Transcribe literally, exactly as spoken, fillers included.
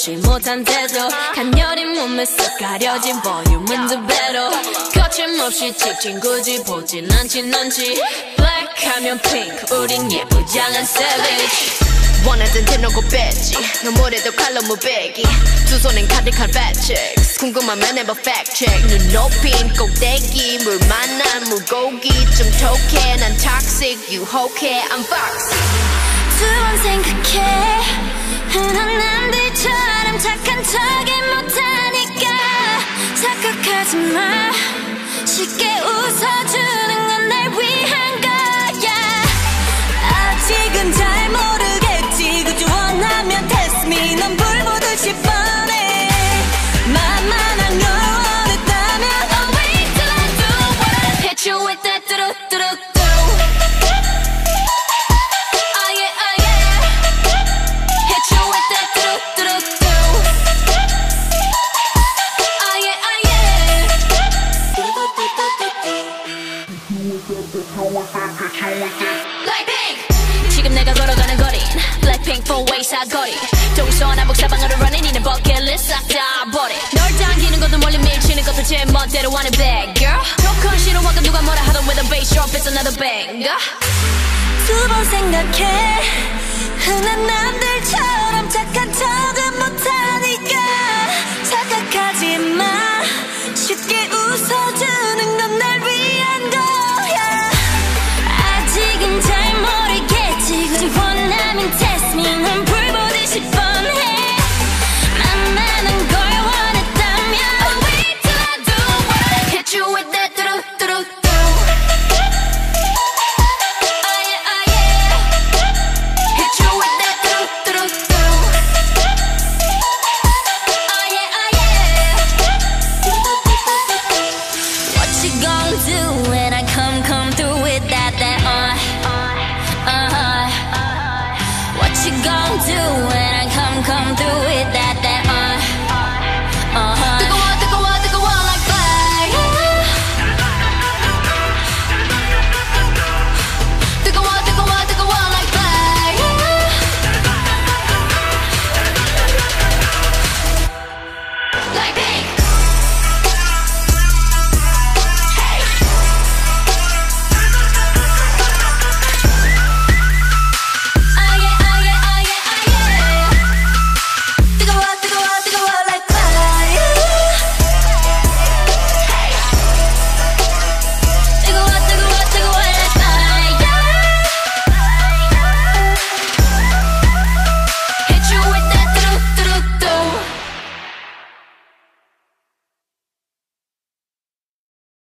걷지 못한 태도 가녀린 몸에 쓱 가려진 볼륨은 두 배로 거침없이 찍힌 굳이 보진 않진 않지 Black 하면 pink 우린 예쁘장한 savage 원하던 대놓고 뺐지 너무래도 칼로 무배기 두 손엔 가득한 fat checks 궁금하면 해봐 fact check 눈 높인 꼭대기 물 만난 물고기 좀 톡해 난 toxic 유혹해 I'm foxy 두 번 생각해 흔한 남들처럼 착한 척이 못하니까 착각하지 마 쉽게 웃어주는 건 날 위한 거야 아직은 잘 모르겠지 그저 원하면 test me 넌 불 보듯이 뻔해 만만한 걸 원했다면 Oh wait till I do what hit you with that 뚜루뚜루 지금 내가 걸어가는 거린 Blackpink four-way 사거리 동서남북 사방으로 running 이는 버킷리스트 싹 다 버려 널 당기는 것도 멀리 밀치는 것도 제 멋대로 하는 bad girl 조건 싫어하고 누가 뭐라 하던 with a bass drop it's another banger 두 번 생각해 흔한 남들처럼 착한 척은 못하니까 착각하지 마 쉽게 웃어주는 건 날 위한 거야 아직은 잘 모르겠지 굳이 원하면 test me 넌 불 보듯이 뻔해 만나는 걸 원했다면 Oh wait till I do what hit you with that 뚜루뚜루 Come